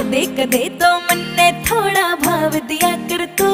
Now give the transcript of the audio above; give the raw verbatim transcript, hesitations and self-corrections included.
कदे कदे तो मन्ने थोड़ा भाव दिया कर तू।